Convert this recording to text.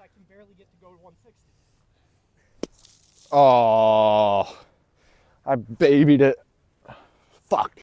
I can barely get to go to 160. Oh, I babied it. Fuck.